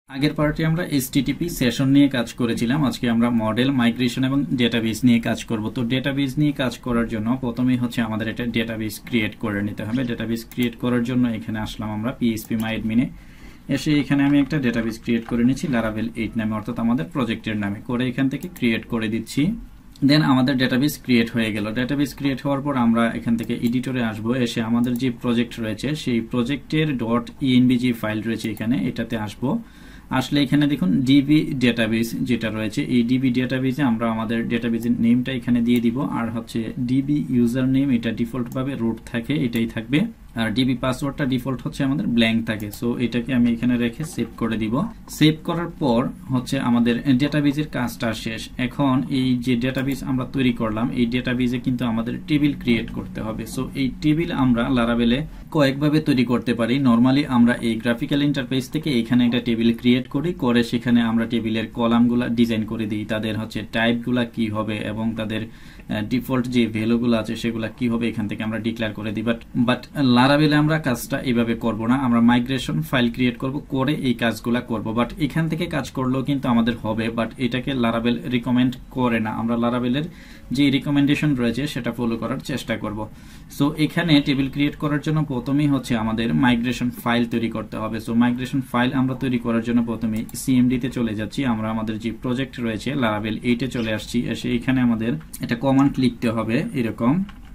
আগের পার্টে আমরা HTTP সেশন নিয়ে কাজ করেছিলাম। আজকে আমরা মডেল মাইগ্রেশন এবং ডেটাবেস নিয়ে কাজ করব। তো ডেটাবেস নিয়ে কাজ করার জন্য প্রথমেই হচ্ছে আমাদের একটা ডেটাবেস ক্রিয়েট করে নিতে হবে। ডেটাবেস ক্রিয়েট করার জন্য এখানে আসলাম আমরা PHPMyAdmin এসে এখানে আমি একটা ডেটাবেস ক্রিয়েট করে নিয়েছি Laravel 8 নামে, অর্থাৎ আমাদের প্রজেক্টের নামে করে এখান থেকে ক্রিয়েট করে দিচ্ছি। দেন আমাদের ডেটাবেস ক্রিয়েট হয়ে গেল। ডেটাবেস ক্রিয়েট হওয়ার পর আমরা এখান থেকে এডিটরে আসব, এসে আমাদের যে প্রজেক্ট রয়েছে সেই প্রজেক্টের .env যে ফাইল রয়েছে এখানে এটাতে আসব। আসলে এখানে দেখুন ডিবি ডেটাবেস যেটা রয়েছে, এই ডিবি ডেটাবেসে আমরা আমাদের ডেটাবেসের নেমটা এখানে দিয়ে দিব, আর হচ্ছে ডিবি ইউজার নেম এটা ডিফল্ট ভাবে রুট থাকে, এটাই থাকবে। আর ডিবি পাসওয়ার্ডটা ডিফল্ট হচ্ছে আমাদের ব্ল্যাঙ্ক থাকে। সো এটাকে আমি এখানে রেখে সেভ করে দিব। সেভ করার পর হচ্ছে আমাদের ডেটাবেসের কাজটা শেষ। এখন এই যে ডেটাবেস আমরা তৈরি করলাম, এই ডেটাবেসে কিন্তু আমাদের টেবিল ক্রিয়েট করতে হবে। সো এই টেবিল আমরা লারাভেলে কয়েকভাবে তৈরি করতে পারি। নরমালি আমরা এই গ্রাফিক্যাল ইন্টারফেস থেকে এখানে একটা টেবিল ক্রিয়েট করি, করে সেখানে আমরা টেবিলের কলামগুলা ডিজাইন করে দিই, তাদের হচ্ছে টাইপগুলা কি হবে এবং তাদের ডিফল্ট যে ভ্যালুগুলো আছে সেগুলা কি হবে এখান থেকে আমরা ডিক্লেয়ার করে দিই। বাট লারাভেলে আমরা কাজটা এইভাবে করব না, আমরা মাইগ্রেশন ফাইল ক্রিয়েট করব, করে এই কাজগুলা করব। বাট এখান থেকে কাজ করলেও কিন্তু আমাদের হবে, বাট এটাকে লারাভেল রিকমেন্ড করে না। আমরা লারাভেলের যে রিকমেন্ডেশন রয়েছে সেটা ফলো করার চেষ্টা করব। সো এখানে টেবিল ক্রিয়েট করার জন্য প্রথমেই হচ্ছে আমাদের মাইগ্রেশন ফাইল তৈরি করতে হবে। সো মাইগ্রেশন ফাইল আমরা তৈরি করার জন্য প্রথমে CMD তে চলে যাচ্ছি। আমরা আমাদের যে প্রজেক্ট রয়েছে Laravel 8 এ চলে আসছি। এসে এখানে আমাদের এটা কমান্ড লিখতে হবে, এরকম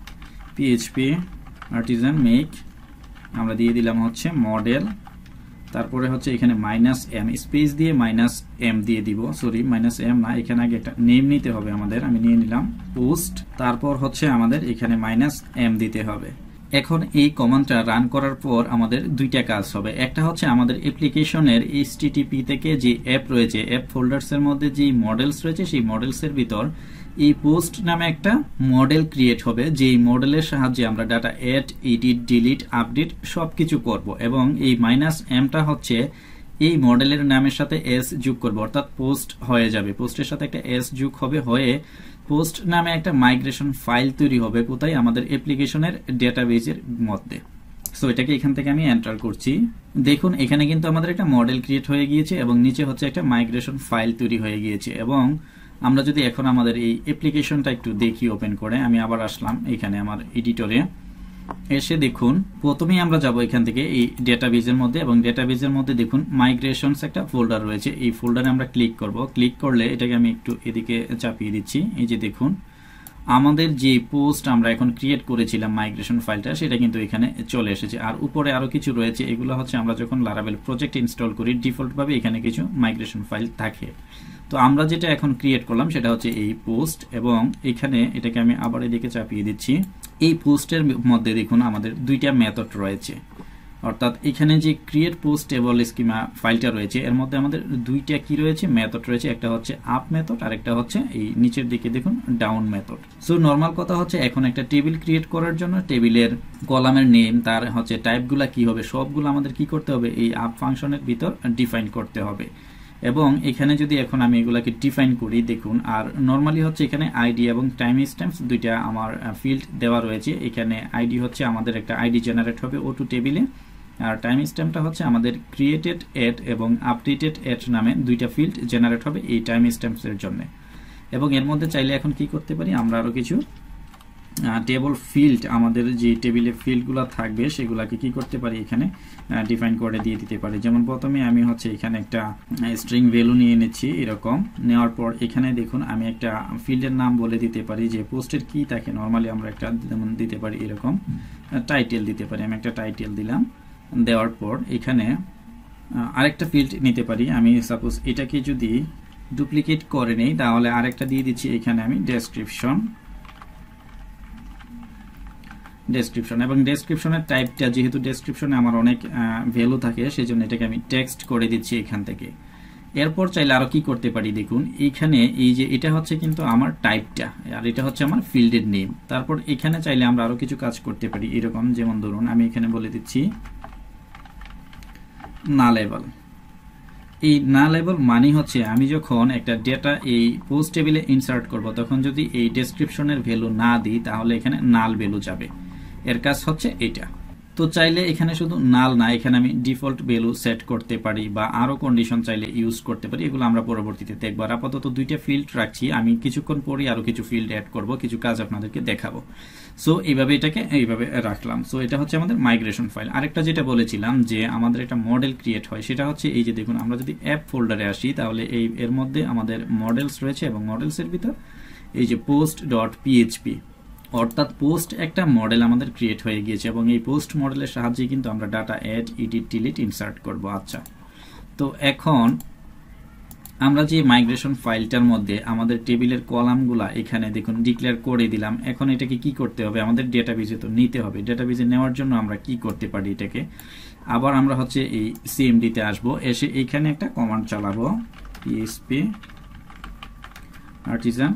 PHP artisan make, আমরা দিয়ে দিলাম হচ্ছে মডেল, তারপরে হচ্ছে এখানে -m স্পেস দিয়ে -m দিয়ে দিব, সরি -m না, এখানে আগে একটা নেম নিতে হবে আমাদের, আমি নিয়ে নিলাম পোস্ট, তারপর হচ্ছে আমাদের এখানে -m দিতে হবে। এখন এই কমান্ডটা রান করার পর আমাদের দুইটা কাজ হবে। একটা হচ্ছে আমাদের অ্যাপ্লিকেশনের HTTP থেকে যে অ্যাপ রয়েছে, অ্যাপ ফোল্ডার্সের মধ্যে যে মডেলস রয়েছে সেই মডেলসের ভিতর এই পোস্ট নামে একটা মডেল ক্রিয়েট হবে, যেই মডেলের সাহায্যে আমরা data add, edit, delete, update সবকিছু করব। এবং এই -mটা হচ্ছে এই মডেলের নামের সাথে s যোগ করব, অর্থাৎ পোস্ট হয়ে যাবে, পোস্টের সাথে একটা s যোগ হবে, হয়ে পোস্ট নামে একটা মাইগ্রেশন ফাইল তৈরি হবে। কোথায়? আমাদের অ্যাপ্লিকেশনের ডেটাবেজের মধ্যে। সো এটাকে এখান থেকে আমি এন্টার করছি। দেখুন এখানে কিন্তু আমাদের একটা মডেল ক্রিয়েট হয়ে গিয়েছে এবং নিচে হচ্ছে একটা মাইগ্রেশন ফাইল তৈরি হয়ে গিয়েছে। এবং আমরা যদি এখন আমাদের এই অ্যাপ্লিকেশনটা একটু দেখি ওপেন করে, আমি আবার আসলাম এখানে আমার এডিটরে, এসে দেখুন প্রথমেই আমরা যাব এখান থেকে এই ডেটাবেজের মধ্যে, এবং ডেটাবেজের মধ্যে দেখুন মাইগ্রেশনস একটা ফোল্ডার রয়েছে, এই ফোল্ডারে আমরা ক্লিক করব। ক্লিক করলে এটাকে আমি একটু এদিকে চাপিয়ে দিচ্ছি। এই যে দেখুন আমাদের যে পোস্ট আমরা এখন ক্রিয়েট করেছিলাম মাইগ্রেশন ফাইলটা, সেটা কিন্তু এখানে চলে এসেছে। আর উপরে আরো কিছু রয়েছে, এগুলো হচ্ছে আমরা যখন Laravel প্রজেক্ট ইনস্টল করি ডিফল্ট ভাবে এখানে কিছু মাইগ্রেশন ফাইল থাকে। তো আমরা যেটা এখন ক্রিয়েট করলাম সেটা হচ্ছে এই পোস্ট, এবং এখানে এটাকে আমি আবার এদিকে চাপিয়ে দিচ্ছি। এই পোস্টের মধ্যে দেখুন আমাদের দুইটা মেথড রয়েছে, অর্থাৎ এখানে যে ক্রিয়েট পোস্ট টেবল স্কিমা ফাইলটা রয়েছে এর মধ্যে আমাদের দুইটা কি রয়েছে, মেথড রয়েছে। একটা হচ্ছে আপ মেথড আর একটা হচ্ছে এই নিচের দিকে দেখুন ডাউন মেথড। সো নরমাল কথা হচ্ছে এখন একটা টেবিল ক্রিয়েট করার জন্য টেবিলের কলামের নেম, তার হচ্ছে টাইপগুলা কি হবে সবগুলো আমাদের কি করতে হবে, এই আপ ফাংশনের ভিতর ডিফাইন করতে হবে। এবং এখানে যদি এখন আমি এগুলাকে ডিফাইন করি দেখুন, আর নরমালি হচ্ছে এখানে আইডি এবং টাইম স্ট্যাম্পস দুইটা আমার ফিল্ড দেওয়া রয়েছে। এখানে আইডি হচ্ছে আমাদের একটা আইডি জেনারেট হবে O2 টেবিলে, আর টাইম স্ট্যাম্পটা হচ্ছে আমাদের ক্রিয়েটেড এড এবং আপডেটেড এড নামে দুইটা ফিল্ড জেনারেট হবে এই টাইম স্ট্যাম্পসের জন্য। এবং এর মধ্যে চাইলে এখন কি করতে পারি, আমরা আরো কিছু টেবল ফিল্ড, আমাদের যে টেবিলে ফিল্ডগুলো থাকবে সেগুলাকে কি করতে পারি এখানে ডিফাইন করে দিয়ে দিতে পারি। যেমন প্রথমে আমি হচ্ছে এখানে একটা স্ট্রিং ভ্যালু নিয়ে নিচ্ছি, এরকম নেওয়ার পর এখানে দেখুন আমি একটা ফিল্ডের নাম বলে দিতে পারি, যে পোস্টের কি থাকে নরমালি আমরা একটা যেমন দিতে পারি এরকম টাইটেল দিতে পারি, আমি একটা টাইটেল দিলাম। দেওয়ার পর এখানে আরেকটা ফিল্ড নিতে পারি, আমি সাপোজ এটাকে যদি ডুপ্লিকেট করে নেই তাহলে আরেকটা দিয়ে দিচ্ছি এখানে আমি ডেসক্রিপশন, এবং ডেসক্রিপশনের টাইপটা যেহেতু ডেসক্রিপশনে আমার অনেক ভ্যালু থাকে সেজন্য এটাকে আমি টেক্সট করে দিচ্ছি এখান থেকে। এরপর চাইলে আরো কি করতে পারি দেখুন, এইখানে এই যে এটা হচ্ছে কিন্তু আমার টাইপটা, আর এটা হচ্ছে আমার ফিল্ডের নেম। তারপর এখানে চাইলে আমরা আরো কিছু কাজ করতে পারি এরকম, যেমন ধরুন আমি এখানে বলে দিচ্ছি নালেবল। এই নালেবল মানে হচ্ছে আমি যখন একটা ডেটা এই পোস্ট টেবিলে ইনসার্ট করব তখন যদি এই ডেসক্রিপশনের ভ্যালু না দিই তাহলে এখানে নাল ভ্যালু যাবে, এর কাজ হচ্ছে এটা। তো তো চাইলে এখানে শুধু নাল না, এখানে আমি ডিফল্ট ভ্যালু সেট করতে পারি বা আরো কন্ডিশন চাইলে ইউজ করতে পারি, এগুলো আমরা পরবর্তীতে দেখবো। আর আপাতত দুইটা ফিল্ড রাখছি, আমি কিছুক্ষণ পরে আরো কিছু ফিল্ড অ্যাড করব, কিছু কাজ আপনাদেরকে দেখাবো। সো এইভাবে এটাকে এইভাবে রাখলাম। সো এটা হচ্ছে আমাদের মাইগ্রেশন ফাইল। আরেকটা যেটা বলেছিলাম যে আমাদের একটা মডেল ক্রিয়েট হয়, সেটা হচ্ছে এই যে দেখুন, আমরা যদি অ্যাপ ফোল্ডারে আসি তাহলে এর মধ্যে আমাদের মডেলস রয়েছে এবং মডেলসের ভিতর এই যে পোস্ট ডট পিএইচপি, অর্থাৎ পোস্ট একটা মডেল আমাদের ক্রিয়েট হয়ে গিয়েছে এবং এই পোস্ট মডেলের সাহায্যে কিন্তু আমরা data add, edit, delete, insert করব। আচ্ছা, তো এখন আমরা যে মাইগ্রেশন ফাইলটার মধ্যে আমাদের টেবিলের কলামগুলা এখানে দেখুন ডিক্লেয়ার করে দিলাম। এখন এটাকে কি করতে হবে, আমাদের ডেটাবেজে তো নিতে হবে। ডেটাবেজে নেওয়ার জন্য আমরা কি করতে পারি, এটাকে আবার আমরা হচ্ছে এই সিএমডিতে আসব, এসে এখানে একটা কমান্ড চালাবো, পিএইচপি আর্টিজান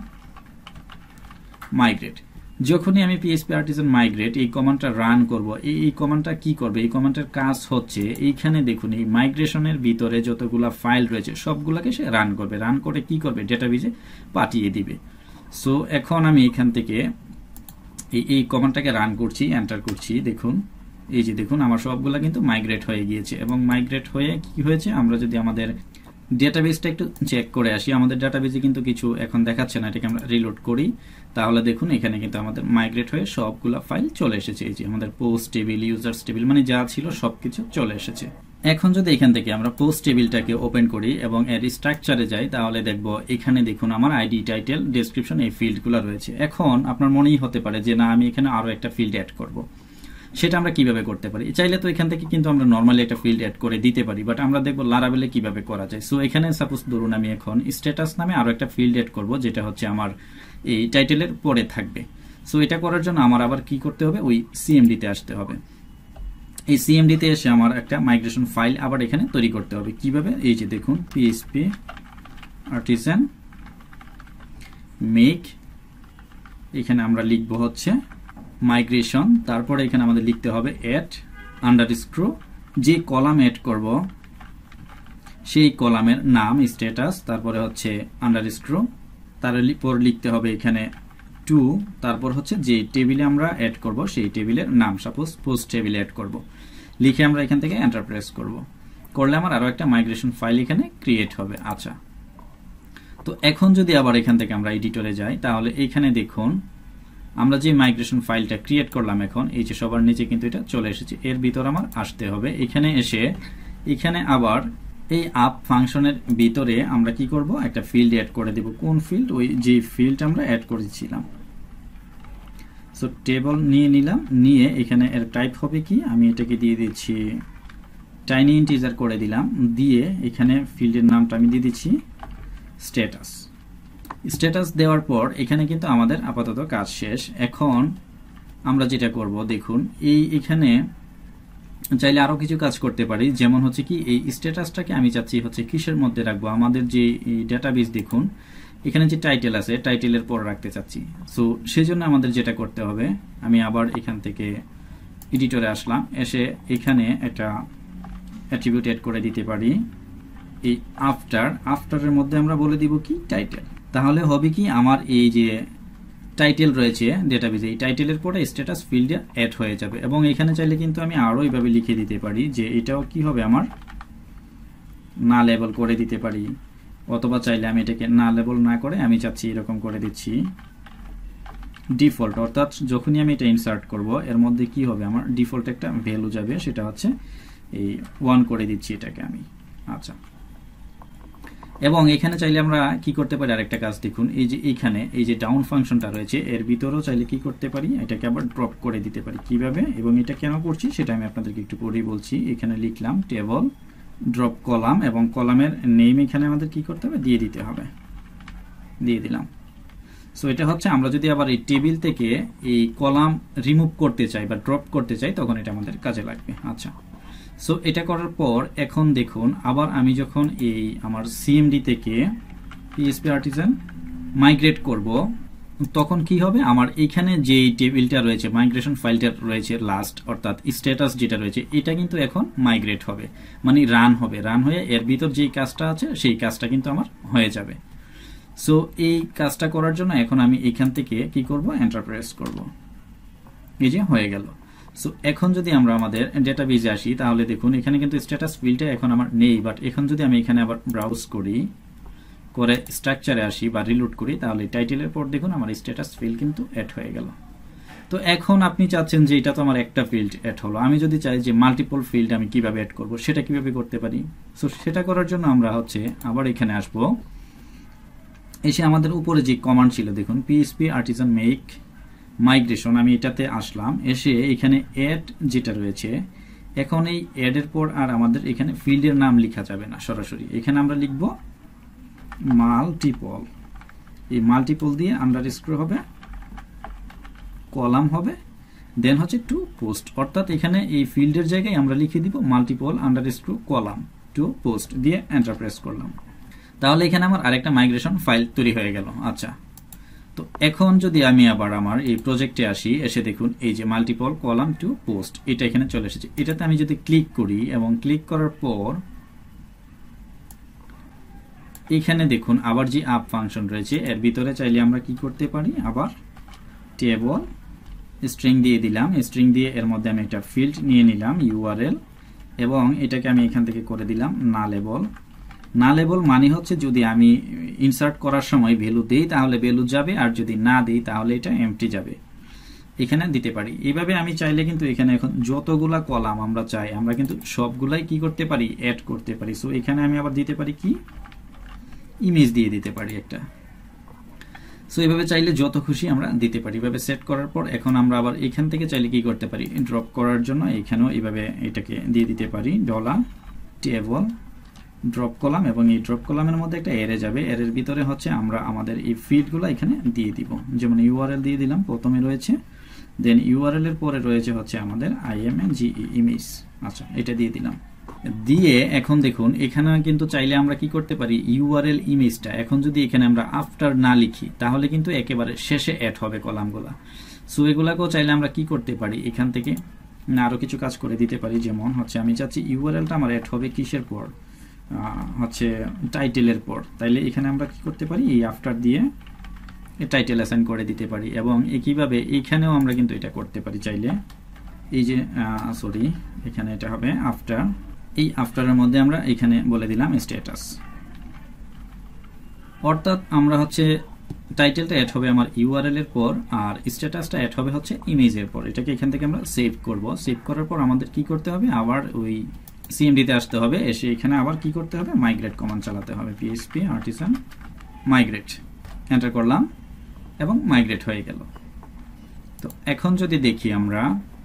মাইগ্রেট। যখনই আমি পিএইচপি আর্টিজান মাইগ্রেট এই কমান্ডটা রান করব, এই কমান্ডটা কি করবে, এই কমান্ডের কাজ হচ্ছে এইখানে দেখুন এই মাইগ্রেশনের ভিতরে যতগুলা ফাইল রয়েছে সবগুলাকে সে রান করবে, রান করে কি করবে, ডেটাবেজে পাঠিয়ে দিবে। সো এখন আমি এখান থেকে এই কমান্ডটাকে রান করছি, এন্টার করছি, দেখুন এই যে দেখুন আমার সবগুলা কিন্তু মাইগ্রেট হয়ে গিয়েছে। এবং মাইগ্রেট হয়ে কি হয়েছে, আমরা যদি আমাদের ডেটাবেসটা একটু চেক করে আসি, আমাদের ডেটাবেসে কিন্তু কিছু এখন দেখাচ্ছে না, এটাকে আমরা রিলোড করি, তাহলে দেখুন এখানে কিন্তু আমাদের মাইগ্রেট হয়ে সবগুলা ফাইল চলে এসেছে। এই যে আমাদের পোস্ট টেবিল, ইউজার্স টেবিল, মানে যা ছিল সবকিছু চলে এসেছে। এখন যদি এখান থেকে আমরা পোস্ট টেবিলটাকে ওপেন করি এবং এর স্ট্রাকচারে যাই, তাহলে দেখব এখানে দেখুন আমার আইডি, টাইটেল, ডেসক্রিপশন এই ফিল্ডগুলো রয়েছে। এখন আপনার মনেই হতে পারে যে না, আমি এখানে আরো একটা ফিল্ড অ্যাড করব। সেটা আমরা কিভাবে করতে পারি, চাইলে তো এখান থেকে কিন্তু আমরা নর্মালি একটা ফিল্ড অ্যাড করে দিতে পারি, বাট আমরা দেখবো লারাবেলে কিভাবে করা যায়। সো এখানে সাপোজ ধরুন আমি এখন স্ট্যাটাস নামে আরো একটা ফিল্ড অ্যাড করব, যেটা হচ্ছে আমার এই টাইটেলের পরে থাকবে। সো এটা করার জন্য আমার আবার কি করতে হবে, ওই সিএমডিতে আসতে হবে। এই সিএমডিতে এসে আমার একটা মাইগ্রেশন ফাইল আবার এখানে তৈরি করতে হবে। কিভাবে, এই যে দেখুন পিএইচপি আর্টিজান মেক, এখানে আমরা লিখবো হচ্ছে মাইগ্রেশন, তারপরে এখানে আমাদের লিখতে হবে অ্যাড আন্ডারস্কোর, যে কলাম অ্যাড করব সেই কলামের নাম স্ট্যাটাস, তারপরে হচ্ছে আন্ডারস্কোর, তারপর লিখতে হবে এখানে টু, তারপর হচ্ছে যে টেবিলে আমরা অ্যাড করব সেই টেবিলের নাম, সাপোজ পোস্ট টেবিলে অ্যাড করব, লিখে আমরা এখান থেকে এন্টার প্রেস করব, করলে আমার আরো একটা মাইগ্রেশন ফাইল এখানে ক্রিয়েট হবে। আচ্ছা, তো এখন যদি আবার এখান থেকে আমরা এডিটরে যাই, তাহলে এখানে দেখুন আমরা যে মাইগ্রেশন ফাইলটা ক্রিয়েট করলাম, এখন এই যে সবার নিচে কিন্তু এটা চলে এসেছে, এর ভিতর আমার আসতে হবে। এখানে এসে এখানে আবার এই আপ ফাংশনের ভিতরে আমরা কি করব, একটা ফিল্ড অ্যাড করে দেব। কোন ফিল্ড, ওই যে ফিল্ড আমরা অ্যাড করেছিলাম। সো টেবল নিয়ে নিলাম, নিয়ে এখানে এর টাইপ হবে কি, আমি এটাকে দিয়ে দিচ্ছি টাইনি ইন্টিজার করে দিলাম, দিয়ে এখানে ফিল্ডের নামটা আমি দিয়ে দিচ্ছি স্ট্যাটাস। স্ট্যাটাস দেওয়ার পর এখানে কিন্তু আমাদের আপাতত কাজ শেষ। এখন আমরা যেটা করব, দেখুন এখানে চাইলে আরো কিছু কাজ করতে পারি, যেমন হচ্ছে কি এই স্ট্যাটাসটাকে আমি চাচ্ছি হচ্ছে কিসের মধ্যে রাখবো, আমাদের যে ডেটাবেস দেখুন এখানে যে টাইটেল আছে টাইটেলের পর রাখতে চাচ্ছি। সো সেজন্য আমাদের যেটা করতে হবে, আমি আবার এখান থেকে এডিটরে আসলাম, এসে এখানে একটা অ্যাট্রিবিউট অ্যাড করে দিতে পারি, এই আফটারের মধ্যে আমরা বলে দিব কি টাইটেল। তাহলে হবে কি, আমার এই যে টাইটেল রয়েছে ডেটাবেজে, এই টাইটেলের পরে স্ট্যাটাস ফিল্ডে অ্যাড হয়ে যাবে। এবং এখানে চাইলে কিন্তু আমি আরো এইভাবে লিখে দিতে পারি যে এটাও কি হবে, আমার না লেবেল করে দিতে পারি, অথবা চাইলে আমি এটাকে না লেবেল না করে আমি চাচ্ছি এরকম করে দিচ্ছি ডিফল্ট, অর্থাৎ যখনই আমি এটা ইনসার্ট করব এর মধ্যে কি হবে, আমার ডিফল্ট একটা ভ্যালু যাবে, সেটা হচ্ছে এই 1 করে দিচ্ছি এটাকে আমি। আচ্ছা, এবং এখানে চাইলে আমরা কি করতে পারি, আরেকটা কাজ দেখুন, এই যে এখানে এই যে ডাউন ফাংশনটা রয়েছে এর ভিতরেও চাইলে কি করতে পারি, এটাকে আবার ড্রপ করে দিতে পারি। কিভাবে এবং এটা কেন করছি সেটা আমি আপনাদেরকে একটু পরেই বলছি। এখানে লিখলাম টেবল ড্রপ কলাম, এবং কলামের নেম এখানে আমাদের কি করতে হবে, দিয়ে দিতে হবে, দিয়ে দিলাম। সো এটা হচ্ছে আমরা যদি আবার এই টেবিল থেকে এই কলাম রিমুভ করতে চাই বা ড্রপ করতে চাই, তখন এটা আমাদের কাজে লাগবে। আচ্ছা, সো এটা করার পর এখন দেখুন আবার আমি যখন এই আমার সিএমডি থেকে পিএইচপি আর্টিজান মাইগ্রেট করব, তখন কি হবে, আমার এইখানে যে টেবিলটা রয়েছে মাইগ্রেশন ফাইলটা রয়েছে লাস্ট, অর্থাৎ স্ট্যাটাস যেটা রয়েছে এটা কিন্তু এখন মাইগ্রেট হবে, মানে রান হবে, রান হয়ে এর ভিতর যেই কাজটা আছে সেই কাজটা কিন্তু আমার হয়ে যাবে। সো এই কাজটা করার জন্য এখন আমি এখান থেকে কি করব, এন্টার প্রেস করব, এই যে হয়ে গেল। সো এখন যদি আমরা আমাদের ডেটাবেজে আসি তাহলে দেখুন এখানে কিন্তু স্ট্যাটাস ফিল্ডটা এখন আমার নেই, বাট এখন যদি আমি এখানে আবার ব্রাউজ করি, করে স্ট্রাকচারে আসি বা রিলোড করি, তাহলে টাইটেলের পর দেখুন আমার স্ট্যাটাস ফিল্ড কিন্তু অ্যাড হয়ে গেল। তো এখন আপনি চাচ্ছেন যে এটা তো আমার একটা ফিল্ড অ্যাড হলো, আমি যদি চাই যে মাল্টিপল ফিল্ড আমি কিভাবে অ্যাড করব, সেটা কিভাবে করতে পারি। সো সেটা করার জন্য আমরা আবার এখানে আসব, এসে আমাদের উপরে যে কমান্ড ছিল দেখুন পিএইচপি আর্টিজান মেক মাইগ্রেশন, আমি এটাতে আসলাম, এসে এখানে অ্যাড যেটা রয়েছে, এখন এই অ্যাড এর পর আর আমাদের এখানে ফিল্ডের নাম লেখা যাবে না, সরাসরি এখানে আমরা লিখব মাল্টিপল, এই মাল্টিপল দিয়ে আন্ডারস্কোর হবে, কলাম হবে, দেন টু পোস্ট, অর্থাৎ এখানে এই ফিল্ডের জায়গায় আমরা লিখে দিব multiple underscore column to post দিয়ে এন্টার প্রেস করলাম। তাহলে এখানে আমার আরেকটা মাইগ্রেশন ফাইল তৈরি হয়ে গেল। আচ্ছা, তো এখন যদি আমি আবার আমার এই প্রজেক্টে আসি, এসে দেখুন এই যে মাল্টিপল কলাম টু পোস্ট, এটা এখানে চলে এসেছে। এটাতে আমি যদি ক্লিক করি এবং ক্লিক করার পর এখানে দেখুন আবার যে আপ ফাংশন রয়েছে, এর ভিতরে চাইলে আমরা কি করতে পারি, আবার টেবল স্ট্রিং দিয়ে দিলাম, স্ট্রিং দিয়ে এর মধ্যে আমি একটা ফিল্ড নিয়ে নিলাম ইউআরএল, এবং এটাকে আমি এখান থেকে করে দিলাম নালেবল। নালেবল মানে হচ্ছে যদি আমি ইনসার্ট করার সময় ভ্যালু দেই তাহলে ভ্যালু যাবে, আর যদি না দেই তাহলে এটা এমটি যাবে, এখানে দিতে পারি। এইভাবে আমি চাইলে কিন্তু এখানে এখন যতগুলা কলাম আমরা চাই আমরা কিন্তু সবগুলাই কি করতে পারি, অ্যাড করতে পারি। সো এখানে আমি আবার দিতে পারি কি, ইমেজ দিয়ে দিতে পারি একটা। সো এইভাবে চাইলে যত খুশি আমরা দিতে পারি। এভাবে সেট করার পর এখন আমরা আবার এখান থেকে চাইলে কি করতে পারি, ড্রপ করার জন্য এখানেও এইভাবে এটাকে দিয়ে দিতে পারি ডলার টেবল ড্রপ কলাম, এবং এই ড্রপ কলামের মধ্যে একটা এরে যাবে, এর ভিতরে আমরা আমাদের এই ফিল্ডগুলো এখানে দিয়ে দিব। যেমন ইউআরএল দিয়ে দিলাম, প্রথমে রয়েছে, দেন ইউআরএল এর পরে রয়েছে আমাদের IMGE ইমেজ। আচ্ছা, এটা দিয়ে দিলাম, দিয়ে এখন দেখুন এখানে কিন্তু চাইলে আমরা কি করতে পারি, ইউআরএল ইমেজটা এখন যদি এখানে আমরা আফটার না লিখি তাহলে কিন্তু একেবারে শেষে অ্যাড হবে কলামগুলা। সো এগুলাকেও চাইলে আমরা কি করতে পারি, এখান থেকে আরো কিছু কাজ করে দিতে পারি। যেমন আমি চাচ্ছি ইউআরএলটা আমার অ্যাড হবে কিসের পর, টাইটেলের পর, তাইলে এখানে আমরা কি করতে পারি, এই আফটার দিয়ে টাইটেল অ্যাসাইন করে দিতে পারি। এবং একইভাবে এখানেও আমরা কিন্তু এটা করতে পারি চাইলে, এই যে সরি এখানে এটা হবে আফটার, এই আফটারের মধ্যে আমরা এখানে বলে দিলাম স্ট্যাটাস, অর্থাৎ আমরা টাইটেলটা অ্যাড হবে আমার ইউআরএল এর পর, আর স্ট্যাটাসটা অ্যাড হবে ইমেজের পর। এটাকে এখান থেকে আমরা সেভ করব, সেভ করার পর আমাদের কি করতে হবে, আবার ওই সিএমডিতে আসতে হবে, এসে এখানে আবার কি করতে হবে, মাইগ্রেট কমান্ড চালাতে হবে, পিএইচপি আর্টিসান মাইগ্রেট, এন্টার করলাম এবং মাইগ্রেট হয়ে গেল। তো এখন যদি দেখি আমরা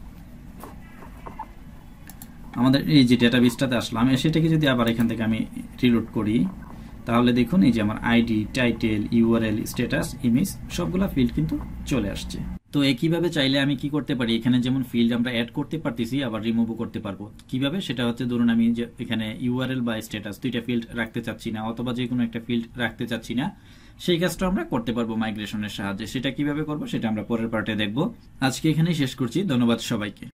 আমাদের এই যে ডেটাবেসটাতে আসলাম, সেটাকে যদি আবার এখান থেকে আমি রিলোড করি, তাহলে দেখুন এই যে আমার ID, title, URL, status, image সবগুলা ফিল্ড কিন্তু চলে আসছে। তো একইভাবে চাইলে আমি কি করতে পারি, এখানে যেমন ফিল্ড আমরা অ্যাড করতে পারতেছি আবার রিমুভও করতে পারবো। কিভাবে, সেটা ধরুন আমি যে এখানে ইউআরএল বা স্ট্যাটাস দুইটা ফিল্ড রাখতে চাচ্ছি না, অথবা যে কোনো একটা ফিল্ড রাখতে চাচ্ছি না, সেই কাজটা আমরা করতে পারবো মাইগ্রেশনের সাহায্যে। সেটা কিভাবে করবো সেটা আমরা পরের পার্টে দেখবো। আজকে এখানেই শেষ করছি, ধন্যবাদ সবাইকে।